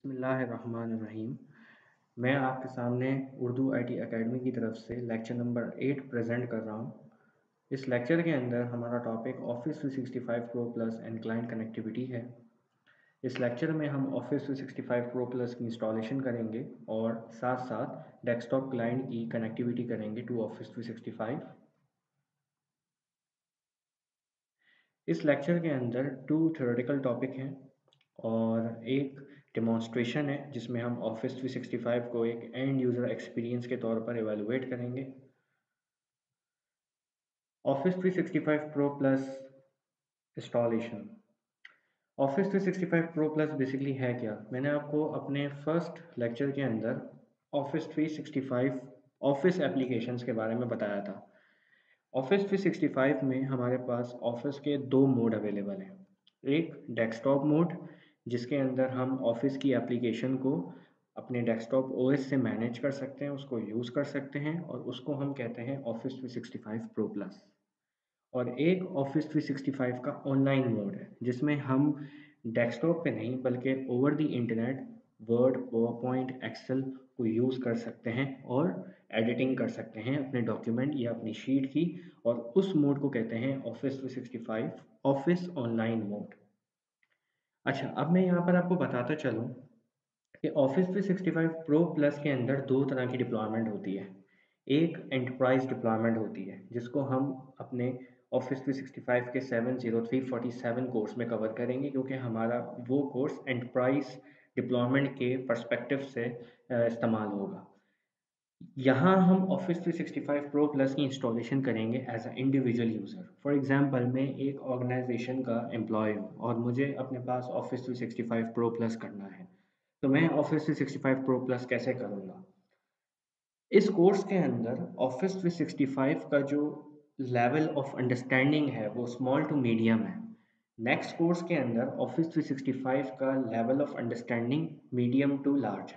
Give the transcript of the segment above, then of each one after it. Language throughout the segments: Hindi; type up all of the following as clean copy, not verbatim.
बिस्मिल्लाहिर्रहमानिर्रहीम। मैं आपके सामने उर्दू आईटी एकेडमी की तरफ से लेक्चर नंबर 8 प्रेजेंट कर रहा हूँ। इस लेक्चर के अंदर हमारा topic Office 365 Pro Plus and client connectivity है। इस लेक्चर में हम ऑफिस 365 प्रो प्लस की इंस्टॉलेशन करेंगे और साथ साथ डेस्कटॉप क्लाइंट की कनेक्टिविटी करेंगे टू ऑफिस 365। इस लेक्चर के अंदर 2 थ्योरेटिकल टॉपिक हैं और एक डेमोन्स्ट्रेशन है जिसमें हम ऑफिस 365 को एक एंड यूज़र एक्सपीरियंस के तौर पर एवेलुएट करेंगे। Office 365 Pro Plus installation. Office 365 Pro Plus basically है क्या? मैंने आपको अपने फर्स्ट लेक्चर के अंदर ऑफिस 365 ऑफिस एप्लीकेशंस के बारे में बताया था। ऑफिस 365 में हमारे पास ऑफिस के 2 मोड अवेलेबल हैं। एक डेस्कटॉप मोड जिसके अंदर हम ऑफिस की एप्लीकेशन को अपने डेस्कटॉप ओएस से मैनेज कर सकते हैं, उसको यूज़ कर सकते हैं और उसको हम कहते हैं ऑफिस 365 प्रो प्लस। और एक ऑफिस 365 का ऑनलाइन मोड है जिसमें हम डेस्कटॉप पे नहीं बल्कि over the internet Word, PowerPoint, Excel को यूज़ कर सकते हैं और एडिटिंग कर सकते हैं अपने डॉक्यूमेंट या अपनी शीट की। और उस मोड को कहते हैं ऑफिस 365 ऑफिस ऑनलाइन मोड। अच्छा, अब मैं यहाँ पर आपको बताता चलूँ कि ऑफिस 365 प्रो प्लस के अंदर 2 तरह की डिप्लॉयमेंट होती है। एक एंटरप्राइज डिप्लॉयमेंट होती है जिसको हम अपने ऑफिस 365 के 70347 कोर्स में कवर करेंगे, क्योंकि हमारा वो कोर्स एंटरप्राइज डिप्लॉयमेंट के पर्सपेक्टिव से इस्तेमाल होगा। यहाँ हम ऑफिस 365 प्रो प्लस की इंस्टॉलेशन करेंगे as a individual user. For example, मैं एक ऑर्गेनाइजेशन का एम्प्लॉय हूँ और मुझे अपने पास ऑफिस 365 प्रो प्लस करना है। तो मैं ऑफिस 365 प्रो प्लस कैसे करूँगा? इस कोर्स के अंदर ऑफिस 365 का जो लेवल ऑफ अंडरस्टैंडिंग है वो स्मॉल टू मीडियम है। नेक्स्ट कोर्स के अंदर ऑफिस 365 का level of understanding medium to large है।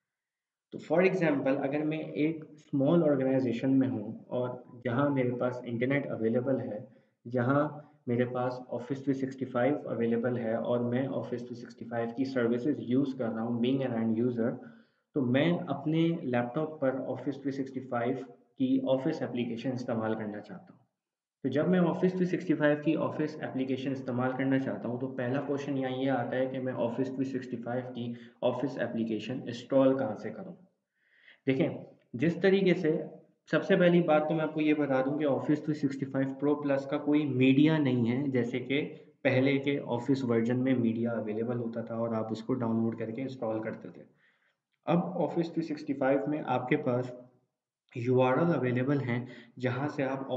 तो फॉर एग्जांपल, अगर मैं एक स्मॉल ऑर्गेनाइजेशन में हूँ और जहाँ मेरे पास इंटरनेट अवेलेबल है, जहाँ मेरे पास ऑफिस 365 अवेलेबल है और मैं ऑफिस 365 की सर्विसेज यूज़ कर रहा हूँ बीइंग एन एंड यूज़र, तो मैं अपने लैपटॉप पर ऑफिस 365 की ऑफिस एप्लीकेशन इस्तेमाल करना चाहता हूँ। तो जब मैं ऑफिस 365 की ऑफिस एप्लीकेशन इस्तेमाल करना चाहता हूँ तो पहला क्वेश्चन यहाँ ये आता है कि मैं ऑफिस 365 की ऑफिस एप्लीकेशन इंस्टॉल कहाँ से करूँ। देखें, जिस तरीके से सबसे पहली बात तो मैं आपको ये बता दूं कि ऑफिस 365 प्रो प्लस का कोई मीडिया नहीं है, जैसे कि पहले के ऑफिस वर्जन में मीडिया अवेलेबल होता था और आप उसको डाउनलोड करके इंस्टॉल करते थे। अब ऑफिस 365 में आपके पास यूआरएल अवेलेबल हैं जहां से आप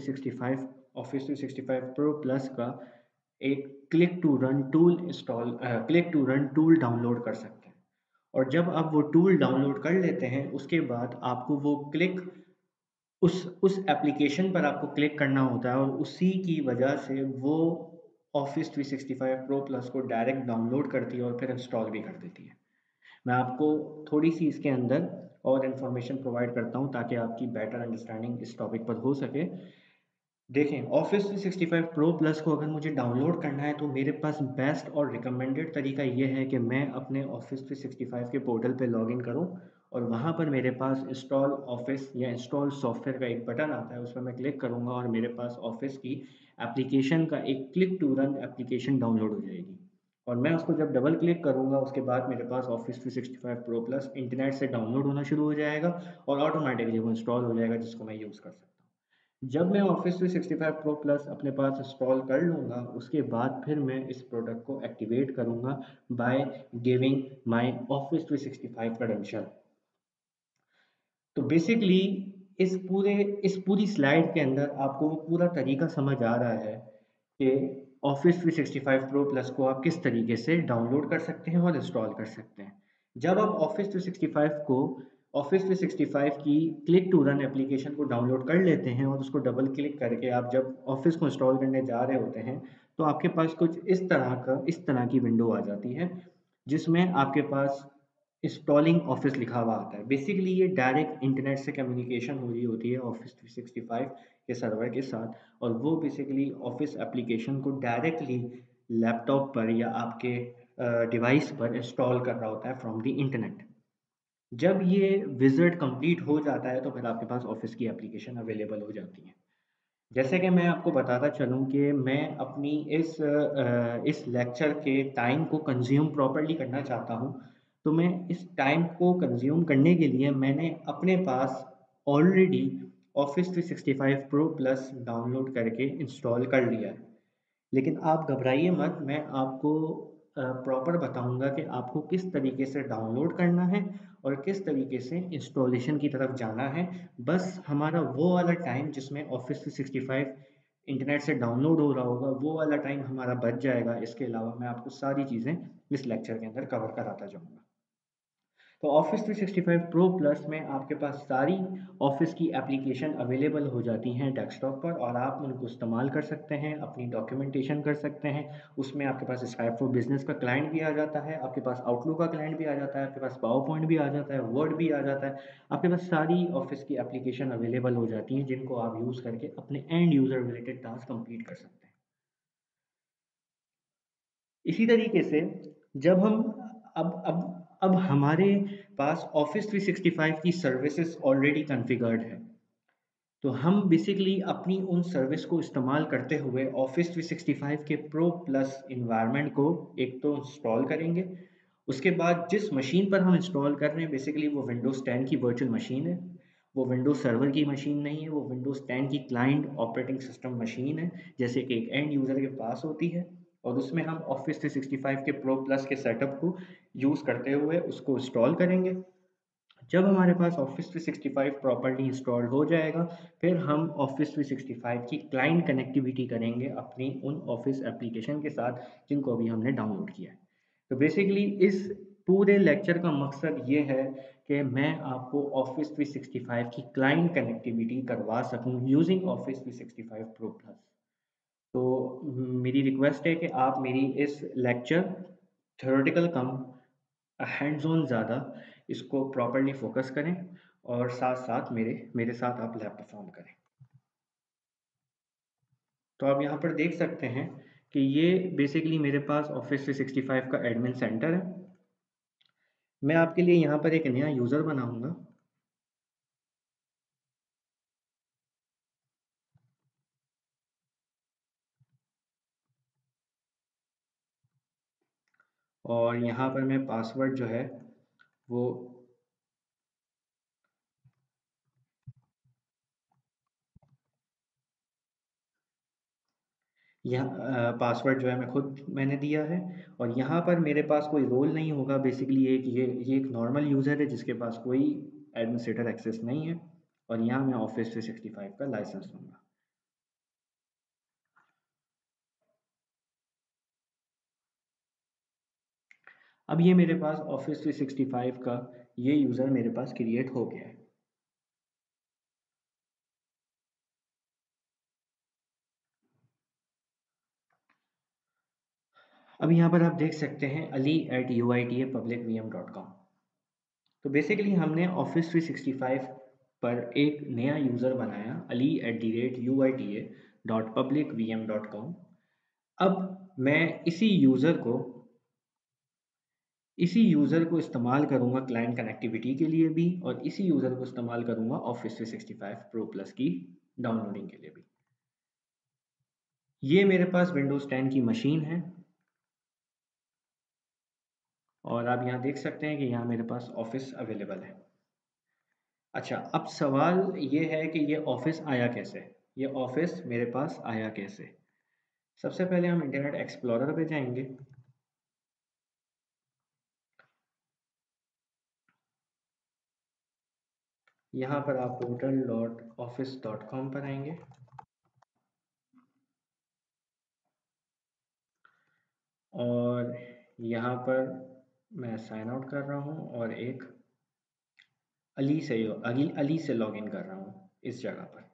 ऑफिस 365 प्रो प्लस का एक click to run tool download कर सकते हैं। और जब आप वो टूल डाउनलोड कर लेते हैं उसके बाद आपको वो क्लिक उस एप्लीकेशन पर आपको क्लिक करना होता है और उसी की वजह से वो ऑफिस 365 प्रो प्लस को डायरेक्ट डाउनलोड करती है और फिर इंस्टॉल भी कर देती है। मैं आपको थोड़ी सी इसके अंदर और इन्फॉर्मेशन प्रोवाइड करता हूँ ताकि आपकी बेटर अंडरस्टैंडिंग इस टॉपिक पर हो सके। देखें, ऑफिस 365 प्रो प्लस को अगर मुझे डाउनलोड करना है तो मेरे पास बेस्ट और रिकमेंडेड तरीका ये है कि मैं अपने ऑफिस 365 के पोर्टल पे लॉगिन करूं और वहां पर मेरे पास इंस्टॉल ऑफिस या इंस्टॉल सॉफ्टवेयर का एक बटन आता है, उस पर मैं क्लिक करूंगा और मेरे पास ऑफिस की एप्लीकेशन का एक click to run application download हो जाएगी। और मैं उसको जब डबल क्लिक करूंगा उसके बाद मेरे पास ऑफिस 365 प्रो प्लस इंटरनेट से डाउनलोड होना शुरू हो जाएगा और ऑटोमेटिकली वो इंस्टॉल हो जाएगा, जिसको मैं यूज़ कर सकता हूँ। जब मैं ऑफिस 365 प्रो प्लस अपने पास इंस्टॉल कर लूँगा उसके बाद फिर मैं इस प्रोडक्ट को एक्टिवेट करूँगा by giving my Office 365 credential. तो बेसिकली इस पूरी स्लाइड के अंदर आपको वो पूरा तरीका समझ आ रहा है कि ऑफिस 365 प्रो प्लस को आप किस तरीके से डाउनलोड कर सकते हैं और इंस्टॉल कर सकते हैं। जब आप ऑफिस 365 की क्लिक टू रन एप्लीकेशन को डाउनलोड कर लेते हैं और उसको डबल क्लिक करके आप जब ऑफिस को इंस्टॉल करने जा रहे होते हैं तो आपके पास कुछ इस तरह की विंडो आ जाती है जिसमें आपके पास इंस्टॉलिंग ऑफिस लिखा हुआ आता है। बेसिकली ये डायरेक्ट इंटरनेट से कम्युनिकेशन हो रही होती है ऑफिस 365 के सर्वर के साथ और वो बेसिकली ऑफिस एप्लीकेशन को डायरेक्टली लैपटॉप पर या आपके डिवाइस पर इंस्टॉल कर रहा होता है फ्रॉम द इंटरनेट। जब ये विज़िट कंप्लीट हो जाता है तो फिर आपके पास ऑफिस की एप्लीकेशन अवेलेबल हो जाती है। जैसे कि मैं आपको बताता चलूँ कि मैं अपनी इस लेक्चर के टाइम को कंज्यूम प्रॉपर्ली करना चाहता हूँ, तो मैं इस टाइम को कंज्यूम करने के लिए मैंने अपने पास already Office 365 Pro Plus download करके इंस्टॉल कर लिया है। लेकिन आप घबराइए मत, मैं आपको प्रॉपर बताऊंगा कि आपको किस तरीके से डाउनलोड करना है और किस तरीके से इंस्टॉलेशन की तरफ जाना है। बस हमारा वो वाला टाइम जिसमें ऑफिस 365 इंटरनेट से डाउनलोड हो रहा होगा, वो वाला टाइम हमारा बच जाएगा। इसके अलावा मैं आपको सारी चीज़ें इस लेक्चर के अंदर कवर कराता जाऊँगा। तो ऑफिस 365 प्रो प्लस में आपके पास सारी ऑफिस की एप्लीकेशन अवेलेबल हो जाती हैं डेस्कटॉप पर, और आप उनको इस्तेमाल कर सकते हैं, अपनी डॉक्यूमेंटेशन कर सकते हैं। उसमें आपके पास स्काइप फॉर बिजनेस का क्लाइंट भी आ जाता है, आपके पास आउटलुक का क्लाइंट भी आ जाता है, आपके पास पावर पॉइंट भी आ जाता है, वर्ड भी आ जाता है। आपके पास सारी ऑफिस की एप्लीकेशन अवेलेबल हो जाती हैं जिनको आप यूज़ करके अपने end user related task complete कर सकते हैं। इसी तरीके से जब हम अब हमारे पास ऑफिस 365 की सर्विसेज ऑलरेडी कॉन्फ़िगर्ड है, तो हम बेसिकली अपनी उन सर्विस को इस्तेमाल करते हुए ऑफिस 365 के प्रो प्लस इन्वायरमेंट को एक तो इंस्टॉल करेंगे। उसके बाद जिस मशीन पर हम इंस्टॉल कर रहे हैं बेसिकली वो विंडोज़ 10 की वर्चुअल मशीन है। वो विंडोज़ सर्वर की मशीन नहीं है, वो विंडोज़ 10 की क्लाइंट ऑपरेटिंग सिस्टम मशीन है, जैसे कि एक एंड यूज़र के पास होती है। और उसमें हम ऑफिस 365 के प्रो प्लस के सेटअप को यूज़ करते हुए उसको इंस्टॉल करेंगे। जब हमारे पास ऑफिस 365 प्रॉपर्ली इंस्टॉल हो जाएगा, फिर हम ऑफिस 365 की क्लाइंट कनेक्टिविटी करेंगे अपनी उन ऑफिस एप्लीकेशन के साथ जिनको अभी हमने डाउनलोड किया है। तो बेसिकली इस पूरे लेक्चर का मकसद ये है कि मैं आपको ऑफिस 365 की क्लाइंट कनेक्टिविटी करवा सकूं यूजिंग ऑफिस 365 प्रो प्लस। तो मेरी रिक्वेस्ट है कि आप मेरी इस लेक्चर थ्योरेटिकल कम हैंड्स ऑन ज़्यादा इसको प्रॉपर्ली फोकस करें, और साथ साथ मेरे मेरे साथ आप लैब परफॉर्म करें। तो आप यहाँ पर देख सकते हैं कि ये बेसिकली मेरे पास ऑफिस 365 का एडमिन सेंटर है। मैं आपके लिए यहाँ पर एक नया यूज़र बनाऊँगा, और यहाँ पर मैं पासवर्ड जो है वो यहाँ पासवर्ड जो है मैं खुद मैंने दिया है। और यहाँ पर मेरे पास कोई रोल नहीं होगा, बेसिकली ये एक नॉर्मल यूज़र है जिसके पास कोई एडमिनिस्ट्रेटर एक्सेस नहीं है। और यहाँ मैं ऑफिस 365 का लाइसेंस दूंगा। अब ये मेरे पास ऑफिस 365 का ये यूज़र मेरे पास क्रिएट हो गया है। अब यहाँ पर आप देख सकते हैं ali@uitapublicvm.com। तो बेसिकली हमने ऑफिस 365 पर एक नया यूज़र बनाया, ali@uita.publicvm.com। अब मैं इसी यूज़र को इस्तेमाल करूँगा क्लाइंट कनेक्टिविटी के लिए भी, और इसी यूज़र को इस्तेमाल करूँगा ऑफिस 365 प्रो प्लस की डाउनलोडिंग के लिए भी। ये मेरे पास विंडोज़ 10 की मशीन है, और आप यहाँ देख सकते हैं कि यहाँ मेरे पास ऑफिस अवेलेबल है। अच्छा, अब सवाल ये है कि ये ऑफिस आया कैसे? ये ऑफिस मेरे पास आया कैसे? सबसे पहले हम इंटरनेट एक्सप्लोरर पे जाएंगे। यहाँ पर आप portal.office.com पर आएंगे, और यहाँ पर मैं साइन आउट कर रहा हूँ और एक अली से लॉगिन कर रहा हूँ इस जगह पर।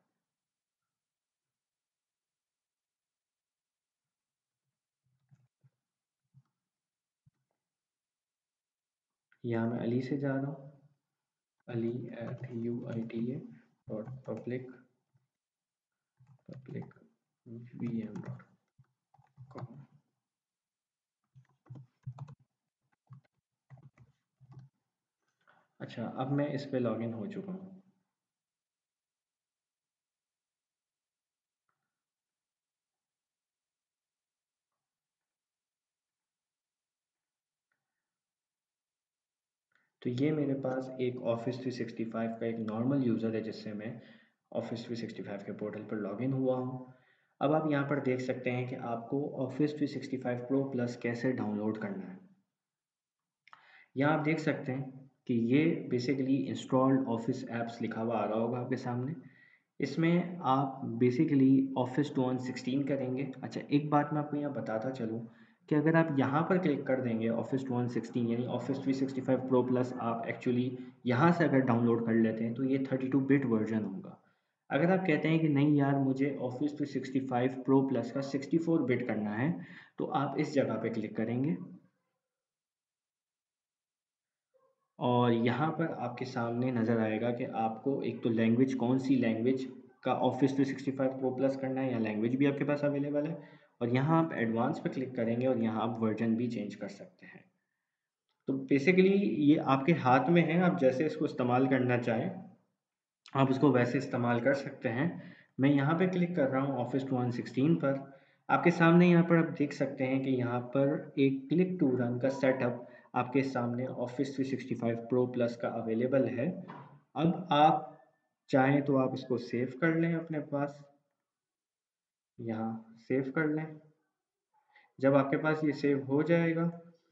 यहाँ मैं अली से जा रहा हूँ, ali@uita.publicvm.com। अच्छा, अब मैं इस पे लॉगिन हो चुका हूँ। तो ये मेरे पास एक ऑफिस 365 का एक नॉर्मल यूज़र है जिससे मैं ऑफिस 365 के पोर्टल पर लॉगिन हुआ हूँ। अब आप यहाँ पर देख सकते हैं कि आपको ऑफिस 365 प्रो प्लस कैसे डाउनलोड करना है। यहाँ आप देख सकते हैं कि ये बेसिकली इंस्टॉल्ड ऑफिस ऐप्स लिखा हुआ आ रहा होगा आपके सामने। इसमें आप बेसिकली ऑफिस 2016 करेंगे। अच्छा, एक बात मैं आपको यहाँ बताता चलूँ कि अगर आप यहाँ पर क्लिक कर देंगे ऑफिस 2016 यानी ऑफिस 365 प्रो प्लस, आप एक्चुअली यहाँ से अगर डाउनलोड कर लेते हैं तो ये 32 बिट वर्जन होगा। अगर आप कहते हैं कि नहीं यार मुझे ऑफिस 365 प्रो प्लस का 64 बिट करना है, तो आप इस जगह पे क्लिक करेंगे और यहाँ पर आपके सामने नज़र आएगा कि आपको एक तो लैंग्वेज, कौन सी लैंग्वेज का ऑफिस 365 प्रो प्लस करना है, या लैंग्वेज भी आपके पास अवेलेबल है। और यहाँ आप एडवांस पे क्लिक करेंगे और यहाँ आप वर्जन भी चेंज कर सकते हैं। तो बेसिकली ये आपके हाथ में है, आप जैसे इसको इस्तेमाल करना चाहें आप उसको वैसे इस्तेमाल कर सकते हैं। मैं यहाँ पे क्लिक कर रहा हूँ ऑफिस 2016 पर। आपके सामने यहाँ पर आप देख सकते हैं कि यहाँ पर एक क्लिक टू रन का सेटअप आपके सामने ऑफिस 365 प्रो प्लस का अवेलेबल है। अब आप चाहें तो आप इसको सेव कर लें अपने पास, यहाँ सेव कर लें। जब आपके पास ये सेव हो जाएगा,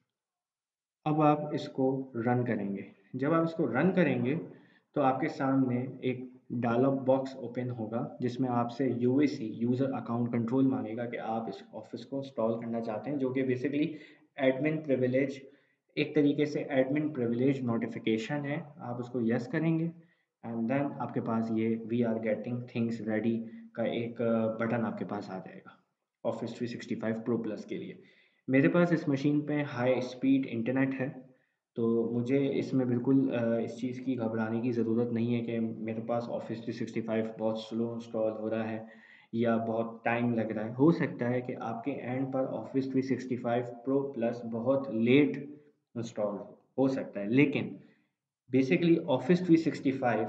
अब आप इसको रन करेंगे। जब आप इसको रन करेंगे तो आपके सामने एक डायलॉग बॉक्स ओपन होगा जिसमें आपसे यूएसी, यूज़र अकाउंट कंट्रोल मांगेगा कि आप इस ऑफिस को इंस्टॉल करना चाहते हैं, जो कि बेसिकली एडमिन प्रिविलेज, एक तरीके से एडमिन प्रिविलेज नोटिफिकेशन है। आप उसको यस करेंगे एंड देन आपके पास ये we are getting things ready का एक बटन आपके पास आ जाएगा ऑफिस 365 प्रो प्लस के लिए। मेरे पास इस मशीन पे हाई स्पीड इंटरनेट है, तो मुझे इसमें बिल्कुल इस चीज़ की घबराने की ज़रूरत नहीं है कि मेरे पास ऑफिस 365 बहुत स्लो इंस्टॉल हो रहा है या बहुत टाइम लग रहा है। हो सकता है कि आपके एंड पर ऑफिस 365 प्रो प्लस बहुत लेट इंस्टॉल हो सकता है, लेकिन बेसिकली ऑफिस 365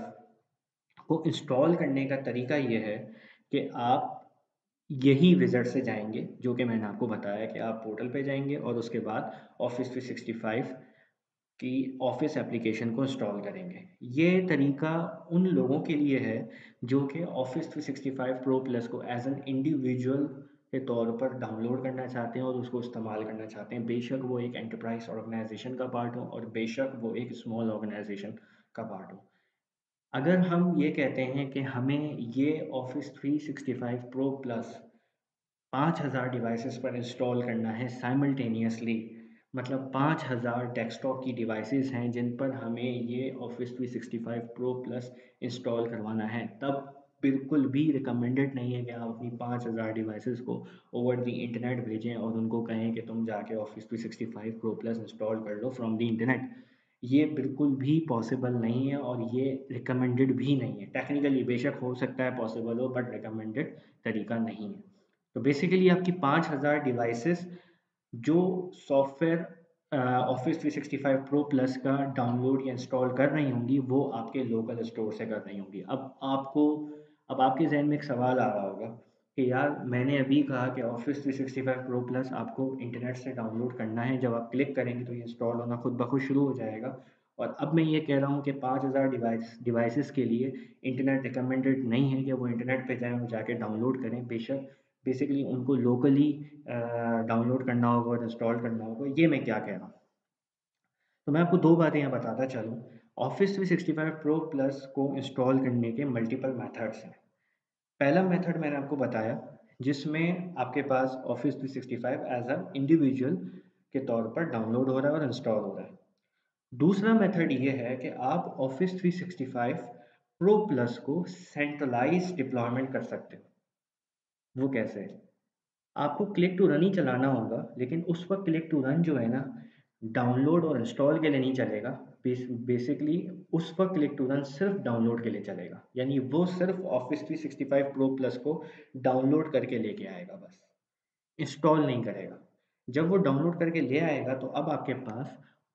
को इंस्टॉल करने का तरीका ये है कि आप यही विज़ार्ड से जाएंगे, जो कि मैंने आपको बताया कि आप पोर्टल पे जाएंगे और उसके बाद ऑफिस 365 की ऑफिस एप्लीकेशन को इंस्टॉल करेंगे। ये तरीका उन लोगों के लिए है जो कि ऑफिस 365 प्रो प्लस को एज एन इंडिविजुअल के तौर पर डाउनलोड करना चाहते हैं और उसको इस्तेमाल करना चाहते हैं, बेशक वो एक एंटरप्राइज ऑर्गेनाइजेशन का पार्ट हो और बेशक वो एक स्मॉल ऑर्गेनाइजेशन का पार्ट हो। अगर हम ये कहते हैं कि हमें ये ऑफिस 365 प्रो प्लस 5000 डिवाइसेस पर इंस्टॉल करना है साइमल्टेनियसली, मतलब 5000 डेस्कटॉप की डिवाइसेस हैं जिन पर हमें ये ऑफिस 365 प्रो प्लस इंस्टॉल करवाना है, तब बिल्कुल भी रिकमेंडेड नहीं है कि आप अपनी 5000 डिवाइसेस को ओवर द इंटरनेट भेजें और उनको कहें कि तुम जाके ऑफिस 365 प्रो प्लस इंस्टॉल कर लो फ्रॉम द इंटरनेट। ये बिल्कुल भी पॉसिबल नहीं है और ये रिकमेंडेड भी नहीं है। टेक्निकली बेशक हो सकता है पॉसिबल हो, बट रिकमेंडेड तरीका नहीं है। तो बेसिकली आपकी 5000 डिवाइसेस जो सॉफ्टवेयर ऑफिस 365 प्रो प्लस का डाउनलोड या इंस्टॉल कर रही होंगी वो आपके लोकल स्टोर से कर रही होंगी। अब आपके जहन में एक सवाल आ रहा होगा कि यार मैंने अभी कहा कि ऑफिस 365 प्रो प्लस आपको इंटरनेट से डाउनलोड करना है, जब आप क्लिक करेंगे तो ये इंस्टॉल होना खुद ब खुद शुरू हो जाएगा। और अब मैं ये कह रहा हूँ कि 5000 डिवाइसेस के लिए इंटरनेट रिकमेंडेड नहीं है कि वो इंटरनेट पे जाएँ और जाके डाउनलोड करें। बेशक बेसिकली उनको लोकली डाउनलोड करना होगा और इंस्टॉल करना होगा। ये मैं क्या कह रहा हूँ, तो मैं आपको दो बातें यहाँ बताता चलूँ। ऑफिस 365 प्रो प्लस को इंस्टॉल करने के मल्टीपल मेथड्स हैं। पहला मेथड मैंने आपको बताया जिसमें आपके पास ऑफिस 365 एज अ इंडिविजुअल के तौर पर डाउनलोड हो रहा है और इंस्टॉल हो रहा है। दूसरा मेथड ये है कि आप ऑफिस 365 प्रो प्लस को सेंट्रलाइज डिप्लॉयमेंट कर सकते हो। वो कैसे? आपको क्लिक टू रन ही चलाना होगा, लेकिन उस वक्त क्लिक टू रन जो है ना, डाउनलोड और इंस्टॉल के लिए नहीं चलेगा। बेसिकली उस वक्त क्लिक टू रन सिर्फ डाउनलोड के लिए चलेगा, यानी वो सिर्फ ऑफिस 365 प्रो प्लस को डाउनलोड करके लेके आएगा, बस इंस्टॉल नहीं करेगा। जब वो डाउनलोड करके ले आएगा तो अब आपके पास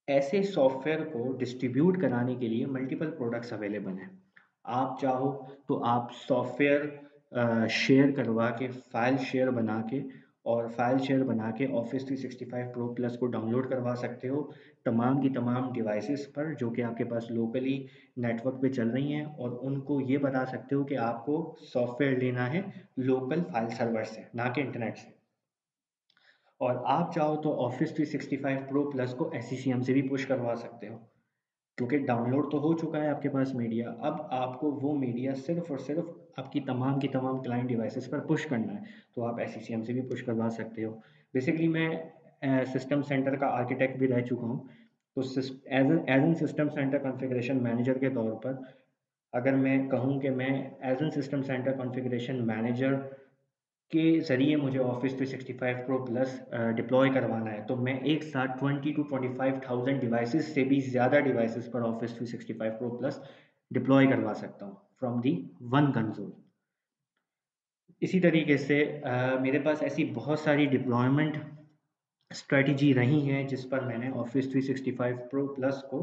ऐसे सॉफ्टवेयर को डिस्ट्रीब्यूट कराने के लिए मल्टीपल प्रोडक्ट्स अवेलेबल हैं। आप चाहो तो आप सॉफ्टवेयर शेयर करवा के, फाइल शेयर बना के, और फाइल शेयर बना के ऑफिस 365 प्रो प्लस को डाउनलोड करवा सकते हो तमाम की तमाम डिवाइसेस पर जो कि आपके पास लोकली नेटवर्क पे चल रही हैं, और उनको ये बता सकते हो कि आपको सॉफ्टवेयर लेना है लोकल फाइल सर्वर से, ना कि इंटरनेट से। और आप चाहो तो ऑफिस 365 प्रो प्लस को SCCM से भी पुश करवा सकते हो, क्योंकि डाउनलोड तो हो चुका है आपके पास मीडिया। अब आपको वो मीडिया सिर्फ और सिर्फ आपकी तमाम की तमाम क्लाइंट डिवाइसेस पर पुश करना है, तो आप SCCM से भी पुश करवा सकते हो। बेसिकली मैं सिस्टम सेंटर का आर्किटेक्ट भी रह चुका हूँ, तो as an System Center Configuration Manager के तौर पर अगर मैं कहूँ कि मैं as an System Center Configuration Manager के ज़रिए मुझे ऑफिस 365 प्रो प्लस डिप्लॉय करवाना है, तो मैं एक साथ 20 to 25,000 डिवाइसेस से भी ज़्यादा डिवाइसेस पर ऑफिस 365 प्रो प्लस डिप्लॉय करवा सकता हूँ फ्रॉम दी वन कंसोल। इसी तरीके से मेरे पास ऐसी बहुत सारी डिप्लॉयमेंट स्ट्रेटजी रही हैं जिस पर मैंने ऑफिस 365 प्रो प्लस को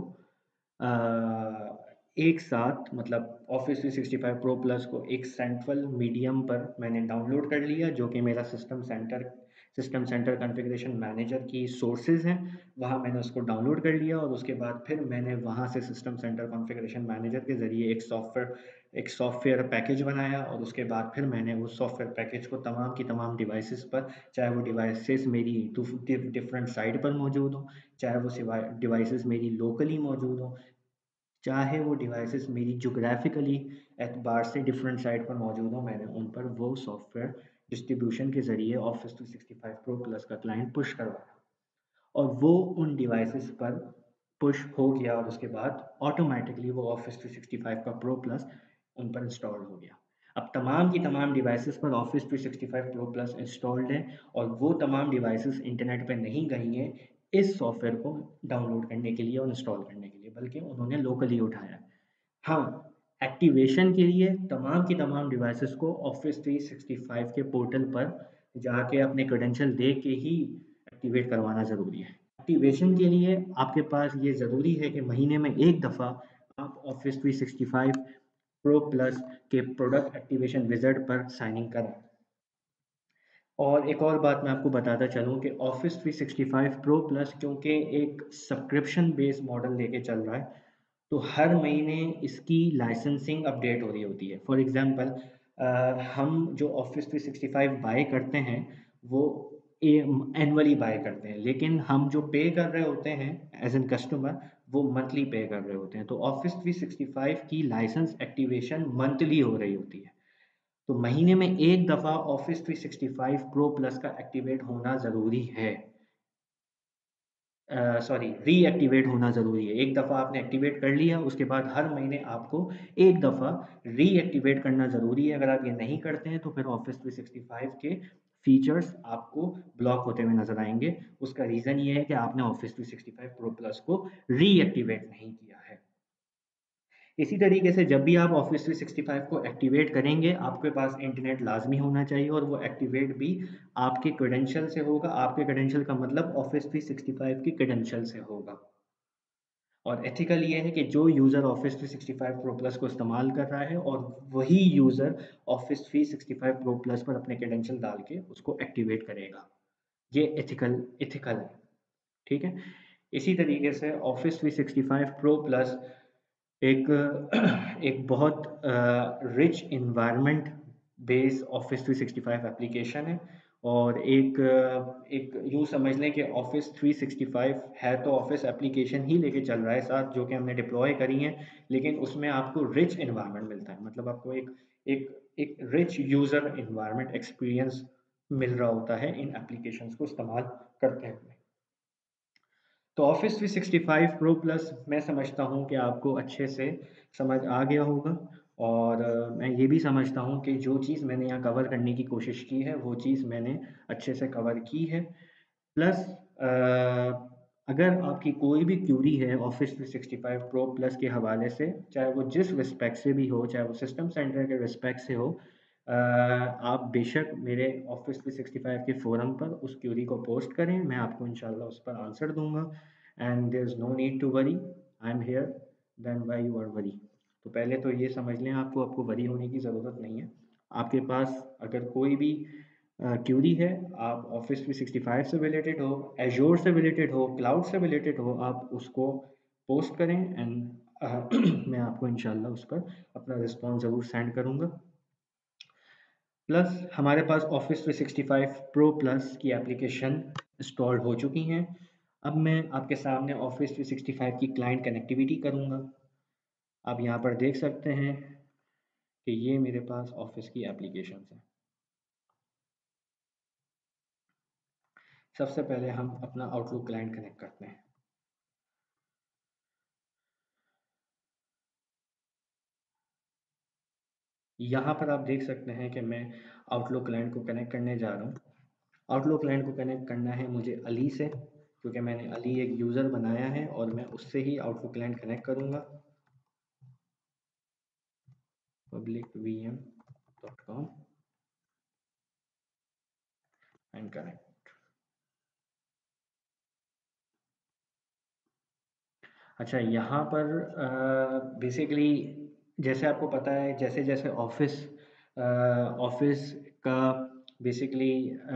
एक साथ, मतलब ऑफिस 365 प्रो प्लस को एक सेंट्रल मीडियम पर मैंने डाउनलोड कर लिया, जो कि मेरा सिस्टम सेंटर कॉन्फ़िगरेशन मैनेजर की सोर्सेज हैं। वहाँ मैंने उसको डाउनलोड कर लिया, और उसके बाद फिर मैंने वहाँ से सिस्टम सेंटर कॉन्फ़िगरेशन मैनेजर के ज़रिए एक सॉफ्टवेयर पैकेज बनाया, और उसके बाद फिर मैंने उस सॉफ्टवेयर पैकेज को तमाम की तमाम डिवाइसेस पर, चाहे वो डिवाइसेस मेरी डिफरेंट साइट पर मौजूद हो, चाहे वो डिवाइसेस मेरी लोकली मौजूद हो, चाहे वो डिवाइसेस मेरी जोग्राफिकली एतबार से डिफरेंट साइट पर मौजूद हो, मैंने उन पर वो सॉफ्टवेयर डिस्ट्रीब्यूशन के ज़रिए ऑफिस 365 प्रो प्लस का क्लाइंट पुश करवाया, और वो उन डिवाइसेस पर पुश हो गया, और उसके बाद ऑटोमेटिकली वो ऑफिस 365 का प्रो प्लस उन पर इंस्टॉल हो गया। अब तमाम की तमाम डिवाइसेस पर ऑफिस 365 प्रो प्लस इंस्टॉल्ड है, और वो तमाम डिवाइसेस इंटरनेट पे नहीं गई हैं इस सॉफ्टवेयर को डाउनलोड करने के लिए और इंस्टॉल करने के लिए, बल्कि उन्होंने लोकली उठाया। हाँ, एक्टिवेशन के लिए तमाम की तमाम डिवाइसेस को ऑफिस 365 के पोर्टल पर जाके अपने क्रेडेंशियल दे के ही एक्टिवेट करवाना ज़रूरी है। एक्टिवेशन के लिए आपके पास ये ज़रूरी है कि महीने में एक दफ़ा आप ऑफिस 365 प्रो प्लस के प्रोडक्ट एक्टिवेशन विज़ार्ड पर साइन इन करें। और एक और बात मैं आपको बताता चलूँ कि ऑफिस 365 प्रो प्लस क्योंकि एक सब्सक्रिप्शन बेस्ड मॉडल लेके चल रहा है, तो हर महीने इसकी लाइसेंसिंग अपडेट हो रही होती है। फॉर एग्जांपल, हम जो ऑफिस 365 बाय करते हैं वो एनुअली बाय करते हैं, लेकिन हम जो पे कर रहे होते हैं एज एन कस्टमर, वो मंथली पे कर रहे होते हैं। तो ऑफिस 365 की लाइसेंस एक्टिवेशन मंथली हो रही होती है, तो महीने में एक दफ़ा ऑफिस 365 प्रो प्लस का एक्टिवेट होना ज़रूरी है। सॉरी, रीएक्टिवेट होना ज़रूरी है। एक दफ़ा आपने एक्टिवेट कर लिया, उसके बाद हर महीने आपको एक दफ़ा रीएक्टिवेट करना ज़रूरी है। अगर आप ये नहीं करते हैं तो फिर ऑफिस 365 के फीचर्स आपको ब्लॉक होते हुए नज़र आएंगे। उसका रीज़न ये है कि आपने ऑफिस 365 प्रो प्लस को रीएक्टिवेट नहीं किया है। इसी तरीके से जब भी आप ऑफिस 365 को एक्टिवेट करेंगे, आपके पास इंटरनेट लाजमी होना चाहिए, और वो एक्टिवेट भी आपके क्रेडेंशियल से होगा। आपके क्रेडेंशियल का मतलब ऑफिस 365 की क्रेडेंशियल से होगा। और एथिकल ये है कि जो यूज़र ऑफिस 365 प्रो प्लस को इस्तेमाल कर रहा है, और वही यूज़र ऑफिस 365 प्रो प्लस पर अपने क्रेडेंशियल डाल के उसको एक्टिवेट करेगा। ये एथिकल है, ठीक है। इसी तरीके से ऑफिस 365 प्रो प्लस एक एक बहुत rich environment based Office 365 application है, और एक यूँ समझ लें कि ऑफिस 365 है तो ऑफिस एप्लीकेशन ही लेके चल रहा है साथ, जो कि हमने डिप्लॉय करी हैं, लेकिन उसमें आपको रिच इन्वायरमेंट मिलता है, मतलब आपको एक एक रिच यूज़र इन्वायरमेंट एक्सपीरियंस मिल रहा होता है इन एप्लीकेशंस को इस्तेमाल करते हुए। तो ऑफिस 365 प्रो प्लस मैं समझता हूँ कि आपको अच्छे से समझ आ गया होगा, और मैं ये भी समझता हूँ कि जो चीज़ मैंने यहाँ कवर करने की कोशिश की है वो चीज़ मैंने अच्छे से कवर की है। प्लस अगर आपकी कोई भी क्यूरी है ऑफिस 365 प्रो प्लस के हवाले से, चाहे वो जिस रिस्पेक्ट से भी हो, चाहे वो सिस्टम सेंटर के रिस्पेक्ट से हो, आप बेशक मेरे ऑफिस 365 के फोरम पर उस क्यूरी को पोस्ट करें, मैं आपको इंशाल्लाह उस पर आंसर दूंगा। And there is no need to worry, I am here, then why you are worry. तो पहले तो ये समझ लें, आपको वरी होने की ज़रूरत नहीं है। आपके पास अगर कोई भी क्यूरी है, आप ऑफिस 365 से रिलेटेड हो, एजोर से रिलेटेड हो, क्लाउड से रिलेटेड हो, आप उसको पोस्ट करें एंड मैं आपको इंशाल्लाह उस पर अपना रिस्पॉन्स ज़रूर सेंड करूँगा। प्लस हमारे पास ऑफिस 365 प्रो प्लस की एप्लीकेशन इंस्टॉल हो चुकी हैं। अब मैं आपके सामने ऑफिस 365 की क्लाइंट कनेक्टिविटी करूँगा। आप यहाँ पर देख सकते हैं कि ये मेरे पास ऑफिस की एप्लीकेशन है। सबसे पहले हम अपना आउटलुक क्लाइंट कनेक्ट करते हैं। यहाँ पर आप देख सकते हैं कि मैं आउटलुक क्लाइंट को कनेक्ट करने जा रहा हूँ। आउटलुक क्लाइंट को कनेक्ट करना है मुझे अली से, क्योंकि मैंने अली एक यूज़र बनाया है और मैं उससे ही आउटलुक क्लाइंट कनेक्ट करूँगा। publicvm.com and connect. अच्छा, यहाँ पर बेसिकली जैसे आपको पता है, जैसे जैसे ऑफिस ऑफिस का बेसिकली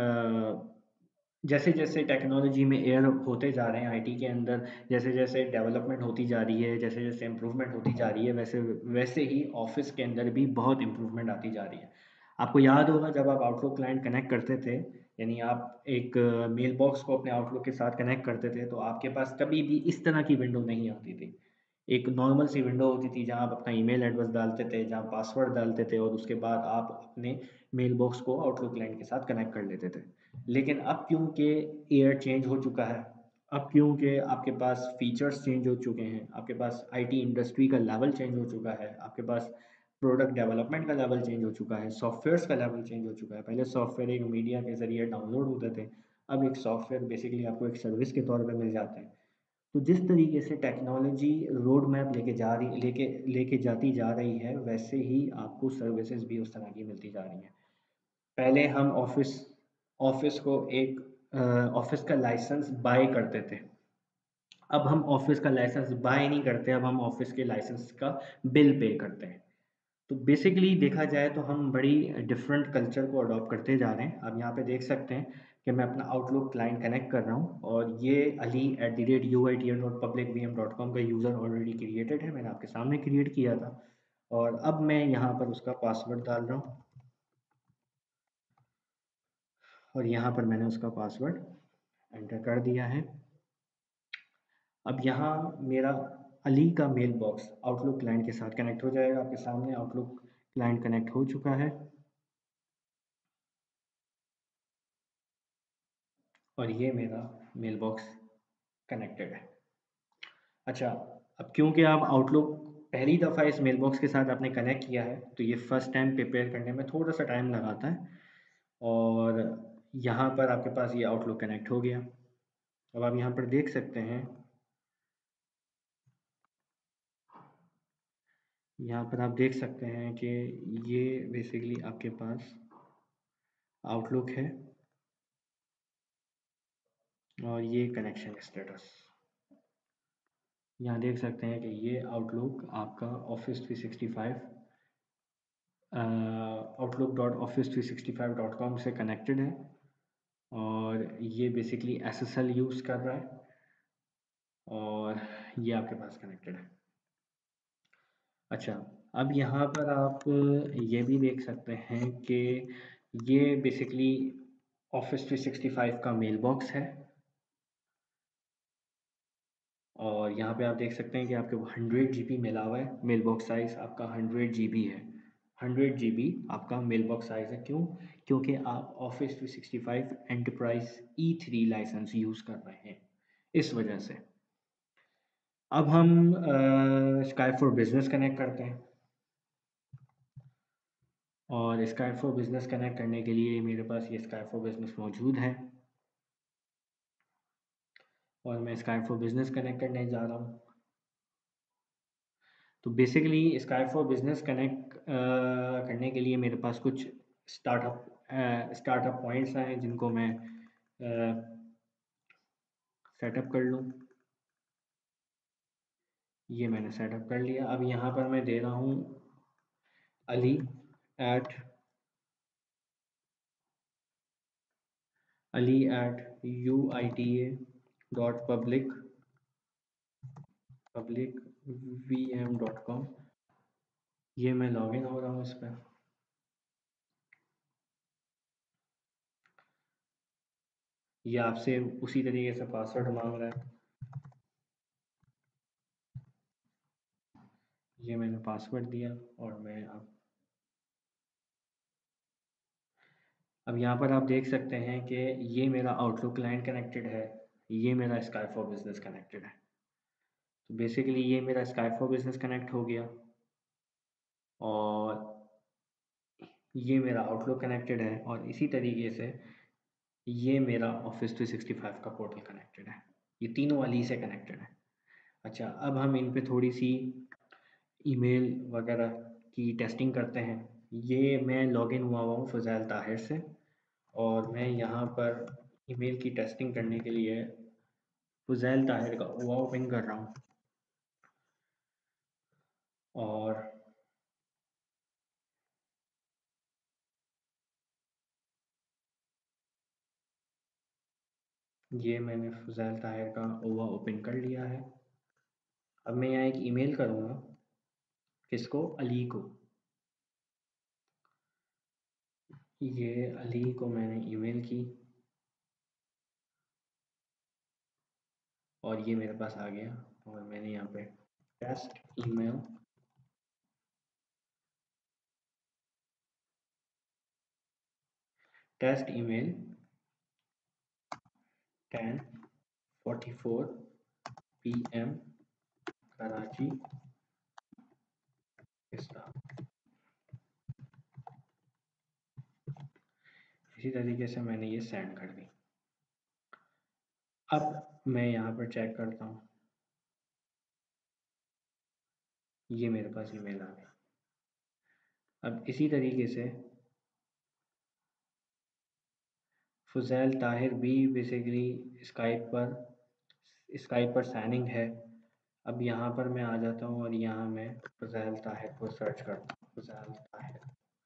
जैसे जैसे टेक्नोलॉजी में एयर होते जा रहे हैं आईटी के अंदर, जैसे जैसे डेवलपमेंट होती जा रही है, जैसे जैसे इम्प्रूवमेंट होती जा रही है, वैसे वैसे ही ऑफिस के अंदर भी बहुत इम्प्रूवमेंट आती जा रही है। आपको याद होगा जब आप आउटलुक क्लाइंट कनेक्ट करते थे, यानी आप एक मेल बॉक्स को अपने आउटलुक के साथ कनेक्ट करते थे, तो आपके पास कभी भी इस तरह की विंडो नहीं आती थी। एक नॉर्मल सी विंडो होती थी जहाँ आप अपना ईमेल एड्रेस डालते थे, जहाँ पासवर्ड डालते थे और उसके बाद आप अपने मेल बॉक्स को आउटलुक क्लाइंट के साथ कनेक्ट कर लेते थे। लेकिन अब क्योंकि एयर चेंज हो चुका है, अब क्योंकि आपके पास फीचर्स चेंज हो चुके हैं, आपके पास आईटी इंडस्ट्री का लेवल चेंज हो चुका है, आपके पास प्रोडक्ट डेवलपमेंट का लेवल चेंज हो चुका है, सॉफ्टवेयर्स का लेवल चेंज हो चुका है। पहले सॉफ्टवेयर एक मीडिया के ज़रिए डाउनलोड होते थे, अब एक सॉफ्टवेयर बेसिकली आपको एक सर्विस के तौर पे मिल जाते हैं। तो जिस तरीके से टेक्नोलॉजी रोड मैप लेके जाती जा रही है, वैसे ही आपको सर्विसेज भी उस तरह की मिलती जा रही हैं। पहले हम ऑफिस ऑफिस को एक ऑफिस का लाइसेंस बाय करते थे, अब हम ऑफिस का लाइसेंस बाय नहीं करते, अब हम ऑफिस के लाइसेंस का बिल पे करते हैं। तो बेसिकली देखा जाए तो हम बड़ी डिफरेंट कल्चर को अडॉप्ट करते जा रहे हैं। आप यहाँ पे देख सकते हैं कि मैं अपना आउटलुक क्लाइंट कनेक्ट कर रहा हूँ और ये अली @uitl.publicvm.com का यूज़र ऑलरेडी क्रिएटेड है, मैंने आपके सामने क्रिएट किया था। और अब मैं यहाँ पर उसका पासवर्ड डाल रहा हूँ और यहाँ पर मैंने उसका पासवर्ड एंटर कर दिया है। अब यहाँ मेरा अली का मेल बॉक्स आउटलुक क्लाइंट के साथ कनेक्ट हो जाएगा। आपके सामने आउटलुक क्लाइंट कनेक्ट हो चुका है और ये मेरा मेल बॉक्स कनेक्टेड है। अच्छा, अब क्योंकि आप आउटलुक पहली दफ़ा इस मेल बॉक्स के साथ आपने कनेक्ट किया है, तो ये फर्स्ट टाइम प्रिपेयर करने में थोड़ा सा टाइम लगाता है और यहाँ पर आपके पास ये आउटलुक कनेक्ट हो गया। अब आप यहाँ पर देख सकते हैं, यहाँ पर आप देख सकते हैं कि ये बेसिकली आपके पास आउटलुक है और ये कनेक्शन स्टेटस। यहाँ देख सकते हैं कि ये आउटलुक आपका ऑफिस 365 outlook.office365.com से कनेक्टेड है और ये बेसिकली SSL यूज़ कर रहा है और ये आपके पास कनेक्टेड है। अच्छा, अब यहाँ पर आप ये भी देख सकते हैं कि ये बेसिकली ऑफिस 365 का मेल बॉक्स है और यहाँ पे आप देख सकते हैं कि आपके 100 GB मिला हुआ है। मेल बॉक्स साइज़ आपका 100 GB है। 100 GB आपका मेल बॉक्स साइज़ है। क्यों? क्योंकि आप Office 365 enterprise E3 licence use कर रहे हैं, इस वजह से। अब हम स्काई फॉर बिजनेस कनेक्ट करते हैं और स्काई फॉर बिजनेस कनेक्ट करने के लिए मेरे पास ये स्काई फॉर बिजनेस मौजूद है और मैं स्काई फॉर बिजनेस कनेक्ट करने जा रहा हूँ। तो basically Skype for Business connect करने के लिए मेरे पास कुछ स्टार्टअप पॉइंट्स हैं जिनको मैं सेटअप कर लूँ। ये मैंने सेटअप कर लिया। अब यहाँ पर मैं दे रहा हूँ अली एट uita.public.vm.com। ये मैं लॉगिन हो रहा हूँ इस पर। ये आपसे उसी तरीके से पासवर्ड मांग रहा है। ये मैंने पासवर्ड दिया और मैं अब यहाँ पर आप देख सकते हैं कि ये मेरा आउटलुक क्लाइंट कनेक्टेड है, ये मेरा स्काई फॉर बिजनेस कनेक्टेड है। तो बेसिकली ये मेरा स्काई फॉर बिजनेस कनेक्ट हो गया और ये मेरा आउटलुक कनेक्टेड है और इसी तरीके से ये मेरा ऑफिस 365 का पोर्टल कनेक्टेड है। ये तीनों वाली से कनेक्टेड है। अच्छा, अब हम इन पे थोड़ी सी ईमेल वगैरह की टेस्टिंग करते हैं। ये मैं लॉगिन हुआ हूँ फ़ज़ैल ताहिर से और मैं यहाँ पर ईमेल की टेस्टिंग करने के लिए फ़ज़ैल ताहिर का ओपिन कर रहा हूँ और ये मैंने फ़ज़ैल ताहिर का ओपन कर लिया है। अब मैं यहाँ एक ईमेल करूँगा, किसको? अली को। ये अली को मैंने ईमेल की और ये मेरे पास आ गया और मैंने यहाँ पे test email test email 10:44 PM Karachi Pakistan. इसी तरीके से मैंने ये सेंड कर दी। अब मैं यहाँ पर चेक करता हूँ, ये मेरे पास ईमेल आ गया। अब इसी तरीके से फ़ुज़ैल ताहिर भी बेसिकली स्काइप पर साइनिंग है। अब यहाँ पर मैं आ जाता हूँ और यहाँ मैं फ़ुज़ैल ताहिर को सर्च करता हूँ, फ़ुज़ैल ताहिर,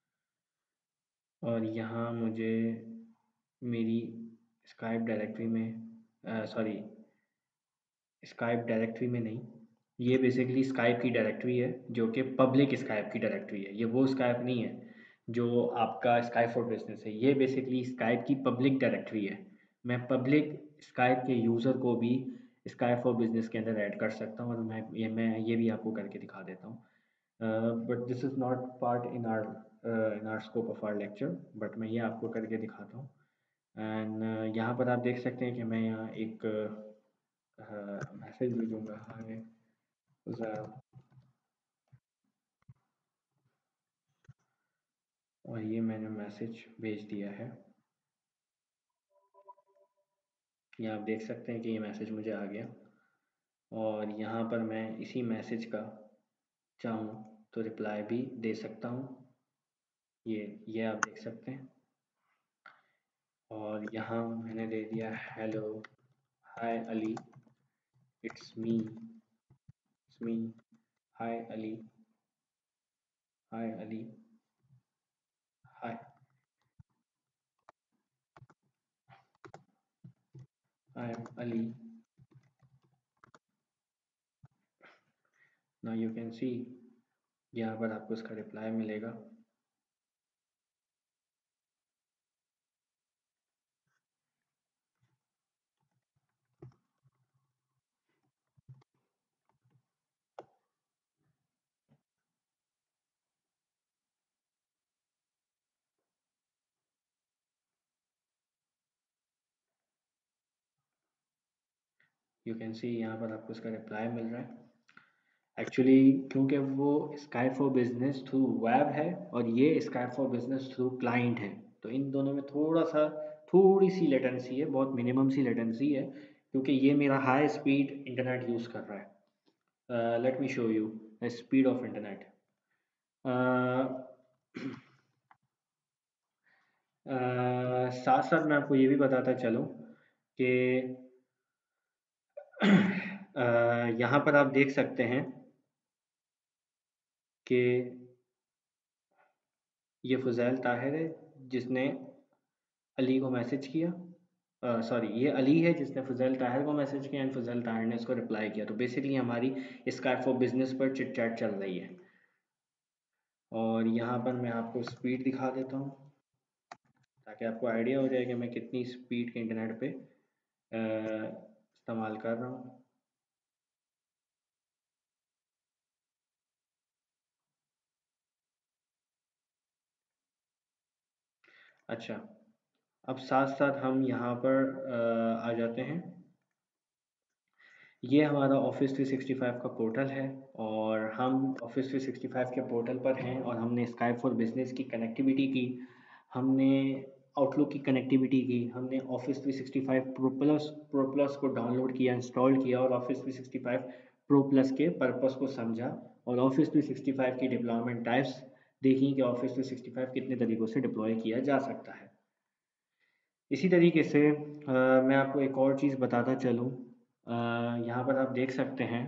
और यहाँ मुझे मेरी स्काइप डायरेक्टरी में सॉरी स्काइप डायरेक्टरी में नहीं, ये बेसिकली स्काइप की डायरेक्टरी है जो कि पब्लिक स्काइप की डायरेक्टरी है। ये वो स्काइप नहीं है जो आपका स्काइप फॉर बिजनेस है, ये बेसिकली स्काइप की पब्लिक डायरेक्टरी है। मैं पब्लिक स्काइप के यूज़र को भी स्काइप फॉर बिजनेस के अंदर ऐड कर सकता हूँ और मैं ये भी आपको करके दिखा देता हूँ। But this is not part in our scope of our lecture, but मैं ये आपको करके दिखाता हूँ। एंड यहाँ पर आप देख सकते हैं कि मैं यहाँ एक मैसेज भेजूँगा, हाय ज़रा, और ये मैंने मैसेज भेज दिया है। ये आप देख सकते हैं कि ये मैसेज मुझे आ गया और यहाँ पर मैं इसी मैसेज का चाहूँ तो रिप्लाई भी दे सकता हूँ। ये आप देख सकते हैं और यहाँ मैंने दे दिया hello, hi Ali, it's me, hi Ali, hi Ali, hi, I am Ali, now you can see, यहाँ पर आपको इसका रिप्लाई मिलेगा। यू कैन सी यहाँ पर आपको इसका रिप्लाई मिल रहा है। एक्चुअली क्योंकि वो Skype for Business through web है और ये Skype for Business through client है, तो इन दोनों में थोड़ी सी लेटेंसी है, बहुत मिनिमम सी लेटेंसी है क्योंकि ये मेरा हाई स्पीड इंटरनेट यूज़ कर रहा है। Let me show you the speed of internet. साथ साथ मैं आपको ये भी बताता चलूँ कि यहाँ पर आप देख सकते हैं कि ये फ़ुज़ैल ताहिर है जिसने अली को मैसेज किया। सॉरी, ये अली है जिसने फ़ुज़ैल ताहिर को मैसेज किया एंड फ़ुज़ैल ताहिर ने इसको रिप्लाई किया। तो बेसिकली हमारी स्काइप फॉर बिजनेस पर चिट चैट चल रही है। और यहाँ पर मैं आपको स्पीड दिखा देता हूँ ताकि आपको आइडिया हो जाए कि मैं कितनी स्पीड के इंटरनेट पे इस्तेमाल कर रहा हूँ। अच्छा, अब साथ साथ हम यहाँ पर आ जाते हैं। ये हमारा ऑफिस 365 का पोर्टल है और हम ऑफिस 365 के पोर्टल पर हैं और हमने स्काइप फॉर बिजनेस की कनेक्टिविटी की, हमने आउटलुक की कनेक्टिविटी की, हमने ऑफिस 365 प्रो प्लस को डाउनलोड किया, इंस्टॉल किया और ऑफिस 365 प्रो प्लस के पर्पस को समझा और ऑफिस 365 की डिप्लॉयमेंट टाइप्स देखी कि ऑफिस 365 कितने तरीक़ों से डिप्लॉय किया जा सकता है। इसी तरीके से मैं आपको एक और चीज़ बताता चलूँ। यहाँ पर आप देख सकते हैं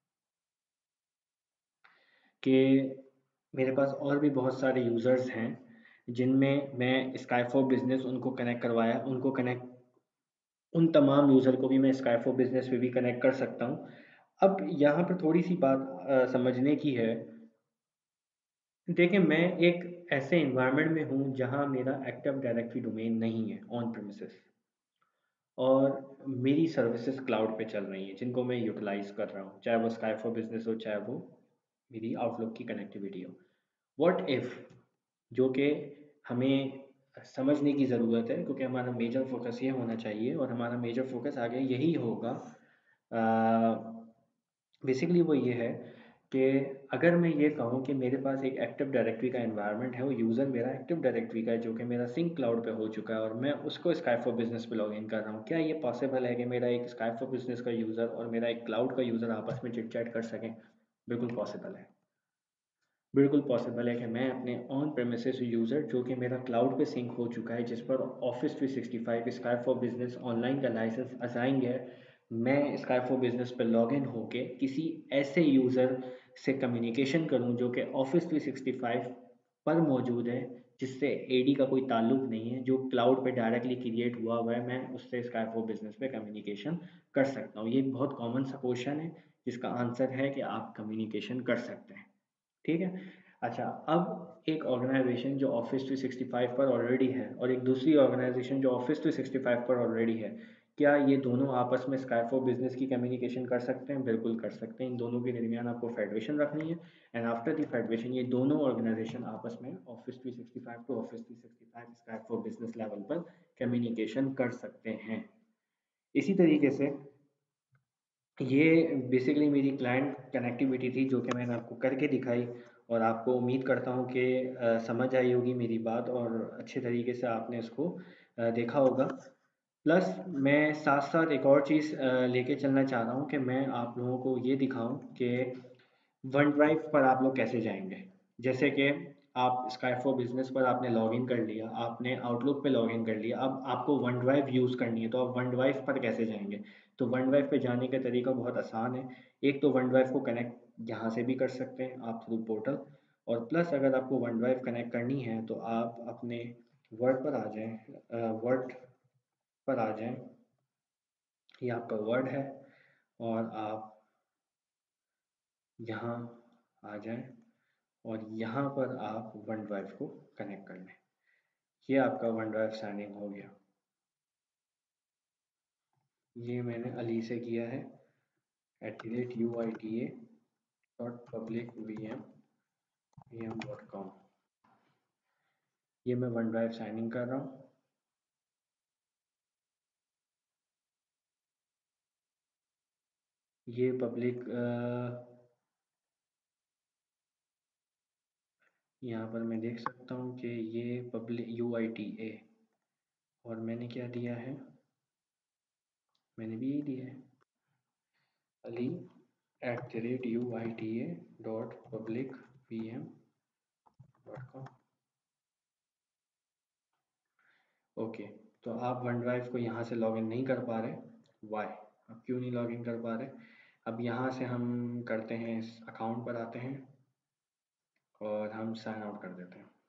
कि मेरे पास और भी बहुत सारे यूज़र्स हैं जिनमें मैं स्काइप फॉर बिज़नेस उनको कनेक्ट करवाया, उनको कनेक्ट उन तमाम यूज़र को भी मैं स्काइप फॉर बिज़नेस पे भी कनेक्ट कर सकता हूँ। अब यहाँ पर थोड़ी सी बात समझने की है। देखिए, मैं एक ऐसे एनवायरनमेंट में हूँ जहाँ मेरा एक्टिव डायरेक्टरी डोमेन नहीं है ऑन प्रेमिसेस और मेरी सर्विसेज क्लाउड पे चल रही हैं जिनको मैं यूटिलाइज़ कर रहा हूँ, चाहे वो स्काइप फॉर बिज़नेस हो, चाहे वो मेरी आउटलुक की कनेक्टिविटी हो। व्हाट इफ़, जो कि हमें समझने की ज़रूरत है क्योंकि हमारा मेजर फोकस ये होना चाहिए और हमारा मेजर फोकस आगे यही होगा। बेसिकली वो ये है कि अगर मैं ये कहूँ कि मेरे पास एक एक्टिव डायरेक्टरी का एनवायरनमेंट है, वो यूज़र मेरा एक्टिव डायरेक्टरी का है जो कि मेरा सिंक क्लाउड पे हो चुका है और मैं उसको स्काइप फॉर बिजनेस पे लॉगिन कर रहा हूँ, क्या ये पॉसिबल है कि मेरा एक स्काइप फॉर बिजनेस का यूज़र और मेरा एक क्लाउड का यूज़र आपस में चिट चैट कर सकें? बिल्कुल पॉसिबल है। बिल्कुल पॉसिबल है कि मैं अपने ऑन प्रेमिसेस यूज़र जो कि मेरा क्लाउड पे सिंक हो चुका है, जिस पर office 365 Skype for business online का लाइसेंस असाइन है, मैं स्काइप फॉर बिजनेस पर लॉग इन होके किसी ऐसे यूज़र से कम्युनिकेशन करूं जो कि ऑफिस 365 पर मौजूद है, जिससे एडी का कोई ताल्लुक नहीं है, जो क्लाउड पे डायरेक्टली क्रिएट हुआ है, मैं उससे स्काइप फॉर बिजनेस पे कम्युनिकेशन कर सकता हूँ। ये एक बहुत कॉमन सा क्वेश्चन है जिसका आंसर है कि आप कम्युनिकेशन कर सकते हैं। ठीक है। अच्छा, अब एक ऑर्गेनाइजेशन जो ऑफिस 365 पर ऑलरेडी है और एक दूसरी ऑर्गेनाइजेशन जो ऑफिस 365 पर ऑलरेडी है, क्या ये दोनों आपस में स्काइप फॉर बिजनेस की कम्युनिकेशन कर सकते हैं? बिल्कुल कर सकते हैं। इन दोनों के दरमियान आपको फेडरेशन रखनी है एंड आफ्टर द फेडरेशन ये दोनों ऑर्गेनाइजेशन आपस में office 365 to office 365 Skype for business level पर कम्युनिकेशन कर सकते हैं। इसी तरीके से ये बेसिकली मेरी क्लाइंट कनेक्टिविटी थी जो कि मैंने आपको करके दिखाई और आपको उम्मीद करता हूँ कि समझ आई होगी मेरी बात और अच्छे तरीके से आपने इसको देखा होगा। प्लस मैं साथ साथ एक और चीज़ लेके चलना चाह रहा हूँ कि मैं आप लोगों को ये दिखाऊं कि वन ड्राइव पर आप लोग कैसे जाएंगे। जैसे कि आप स्काइप फॉर बिजनेस पर आपने लॉगिन कर लिया, आपने आउटलुक पे लॉगिन कर लिया, अब आपको वन ड्राइव यूज़ करनी है तो आप वन ड्राइव पर कैसे जाएंगे? तो वन ड्राइव पे जाने का तरीका बहुत आसान है। एक तो वन ड्राइव को कनेक्ट यहाँ से भी कर सकते हैं आप थ्रू पोर्टल, और प्लस अगर आपको वन ड्राइव कनेक्ट करनी है तो आप अपने वर्ड पर आ जाएं, वर्ड पर आ जाएं, ये आपका वर्ड है और आप यहाँ आ जाएं और यहाँ पर आप वन ड्राइव को कनेक्ट कर लें। ये आपका वन ड्राइव साइनिंग हो गया। ये मैंने अली से किया है @uita.publicvm.com। ये मैं वन ड्राइव साइनिंग कर रहा हूँ। ये पब्लिक यहाँ पर मैं देख सकता हूँ कि ये पब्लिक UITA और मैंने क्या दिया है, मैंने भी यही दिया है ali@uita.publicvm.com। ओके, तो आप वन ड्राइव को यहाँ से लॉगिन नहीं कर पा रहे, वाई? आप क्यों नहीं लॉगिन कर पा रहे? अब यहाँ से हम करते हैं, इस अकाउंट पर आते हैं और हम साइन आउट कर देते हैं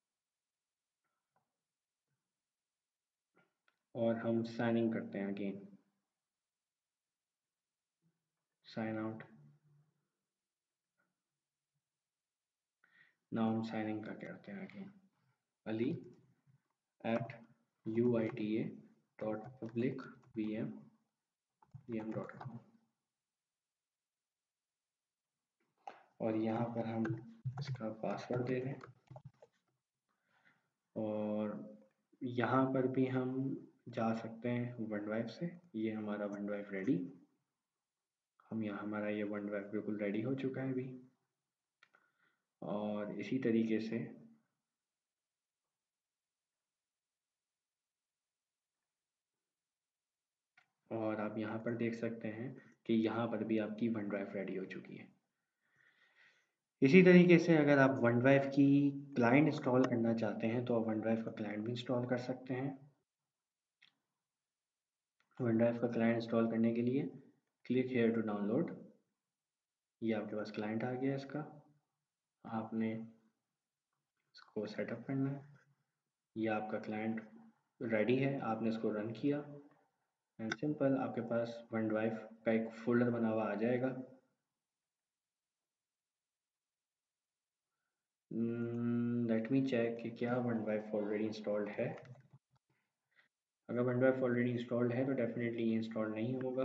और हम साइन इन करते हैं अगेन, साइन आउट। नाउ हम साइन इन करके आते हैं अगेन, अली at uita.public.vm.com और यहाँ पर हम इसका पासवर्ड दे दें और यहाँ पर भी हम जा सकते हैं वन ड्राइव से। ये हमारा वन ड्राइव रेडी, हम यहाँ हमारा ये वन ड्राइव बिल्कुल रेडी हो चुका है अभी। और इसी तरीके से और आप यहाँ पर देख सकते हैं कि यहाँ पर भी आपकी वन ड्राइव रेडी हो चुकी है। इसी तरीके से अगर आप वन ड्राइव की क्लाइंट इंस्टॉल करना चाहते हैं तो आप वन ड्राइव का क्लाइंट भी इंस्टॉल कर सकते हैं। वन ड्राइव का क्लाइंट इंस्टॉल करने के लिए क्लिक हेयर टू डाउनलोड, ये आपके पास क्लाइंट आ गया इसका, आपने इसको सेटअप करना है। ये आपका क्लाइंट रेडी है, आपने इसको रन किया एंड सिंपल आपके पास वन ड्राइव का एक फोल्डर बना हुआ आ जाएगा। लेट मी चेक कि क्या वन ड्राइव ऑलरेडी इंस्टॉल्ड है। अगर वन ड्राइव ऑलरेडी इंस्टॉल्ड है तो डेफिनेटली ये इंस्टॉल नहीं होगा।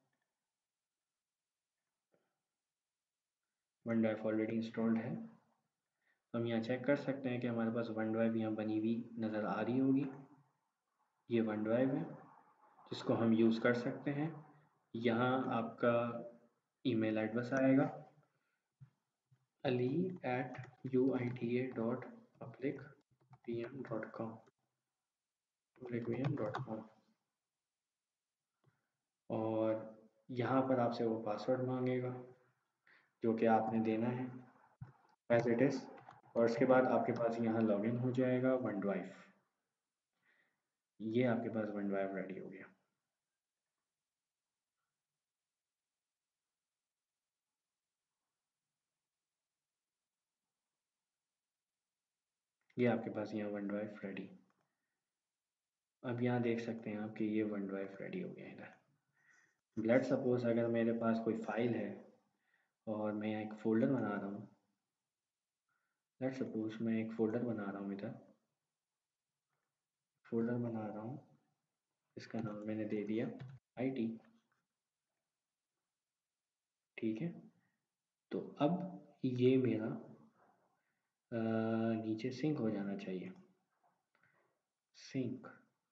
वन ड्राइव ऑलरेडी इंस्टॉल्ड है तो हम यहाँ चेक कर सकते हैं कि हमारे पास वन ड्राइव यहाँ बनी हुई नज़र आ रही होगी। ये वन ड्राइव है जिसको हम यूज़ कर सकते हैं। यहाँ आपका ईमेल एड्रेस आएगा ali@uita.public.vm.com और यहाँ पर आपसे वो पासवर्ड मांगेगा जो कि आपने देना है एज इट इज़ और उसके बाद आपके पास यहाँ लॉगिन हो जाएगा वन ड्राइव। ये आपके पास वन ड्राइव रेडी हो गया। ये आपके पास यहाँ वन ड्राइव रेडी। अब यहाँ देख सकते हैं आप कि ये वन ड्राइव रेडी हो गया इधर। लेट सपोज अगर मेरे पास कोई फाइल है और मैं यहाँ एक फ़ोल्डर बना रहा हूँ, लेट सपोज मैं एक फ़ोल्डर बना रहा हूँ इधर, फ़ोल्डर बना रहा हूँ, इसका नाम मैंने दे दिया IT, ठीक है। तो अब ये मेरा नीचे सिंक हो जाना चाहिए, सिंक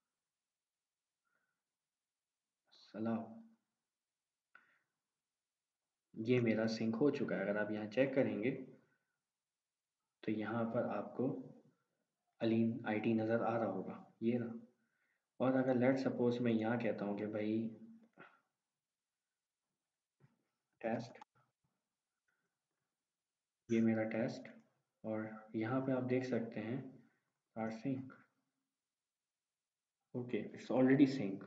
सलाह, ये मेरा सिंक हो चुका है। अगर आप यहाँ चेक करेंगे तो यहाँ पर आपको अलीन IT नज़र आ रहा होगा, ये ना। और अगर लेट सपोज मैं यहाँ कहता हूँ कि भाई टेस्ट, ये मेरा टेस्ट, और यहाँ पे आप देख सकते हैं are sync, okay it's already sync.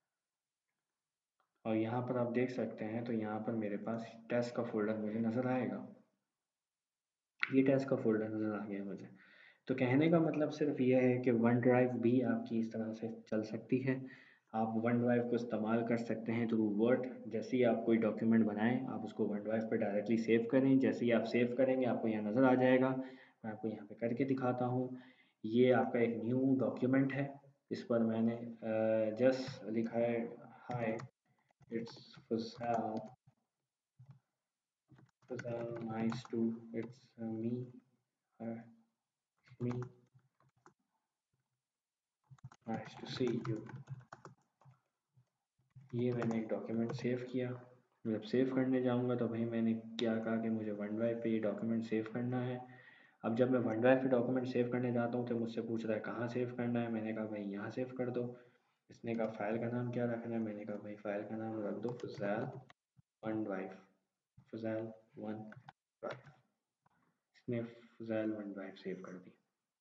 और यहाँ पर आप देख सकते हैं तो यहाँ पर मेरे पास टेस्ट का फोल्डर मुझे नज़र आएगा, ये टेस्ट का फोल्डर नज़र आ गया मुझे। तो कहने का मतलब सिर्फ ये है कि वन ड्राइव भी आपकी इस तरह से चल सकती है। आप वन ड्राइव को इस्तेमाल कर सकते हैं थ्रू वर्ड। जैसे ही आप कोई डॉक्यूमेंट बनाएं आप उसको वन ड्राइव पर डायरेक्टली सेव करें, जैसे ही आप सेव करेंगे आपको यहाँ नज़र आ जाएगा। मैं आपको यहाँ पे करके दिखाता हूँ। ये आपका एक न्यू डॉक्यूमेंट है, इस पर मैंने जस्ट लिखा है hi it's Fuzail, nice to it's me nice to see you. ये मैंने एक डॉक्यूमेंट सेव किया। जब सेव करने जाऊंगा तो भाई मैंने क्या कहा कि मुझे वन ड्राइव पे ये डॉक्यूमेंट सेव करना है। अब जब मैं वन ड्राइव पे डॉक्यूमेंट सेव करने जाता हूँ तो मुझसे पूछ रहा है कहाँ सेव करना है। मैंने कहा भाई यहाँ सेव कर दो। इसने कहा फ़ाइल का नाम क्या रखना है। मैंने कहा भाई फ़ाइल का नाम रख दो Fuzail OneDrive, Fuzail OneDrive. इसने फुज़ैल वन ड्राइव सेव कर दी।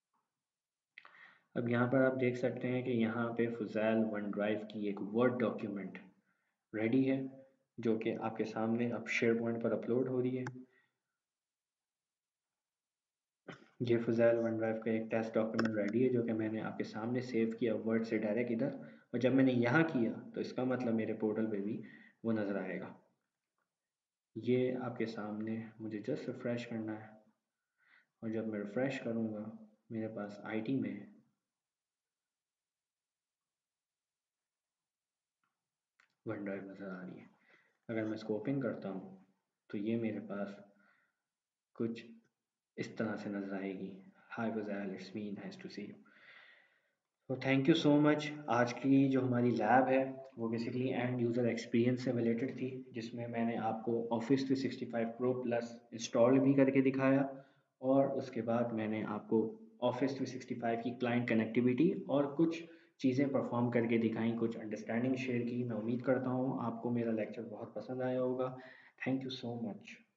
अब यहाँ पर आप देख सकते हैं कि यहाँ पे फुज़ैल वन ड्राइव की एक वर्ड डॉक्यूमेंट रेडी है। जो कि आपके सामने अब शेयर पॉइंट पर अपलोड हो रही है। ये फुज़ैल वन ड्राइव का एक टेस्ट डॉक्यूमेंट रेडी है जो कि मैंने आपके सामने सेव किया वर्ड से डायरेक्ट इधर, और जब मैंने यहाँ किया तो इसका मतलब मेरे पोर्टल पे भी वो नज़र आएगा। ये आपके सामने मुझे जस्ट रिफ़्रेश करना है, और जब मैं रिफ़्रेश करूँगा मेरे पास आईटी में वन ड्राइव नज़र आ रही है। अगर मैं इसको ओपन करता हूँ तो ये मेरे पास कुछ इस तरह से नज़र आएगी। Hi Fuzail, it's me, nice to see you. तो थैंक यू सो मच। आज की जो हमारी लैब है वो बेसिकली एंड यूज़र एक्सपीरियंस से रिलेटेड थी, जिसमें मैंने आपको ऑफिस 365 प्रो प्लस इंस्टॉल भी करके दिखाया, और उसके बाद मैंने आपको ऑफिस 365 की क्लाइंट कनेक्टिविटी और कुछ चीज़ें परफॉर्म करके दिखाई, कुछ अंडरस्टैंडिंग शेयर की। मैं उम्मीद करता हूँ आपको मेरा लेक्चर बहुत पसंद आया होगा। Thank you so much.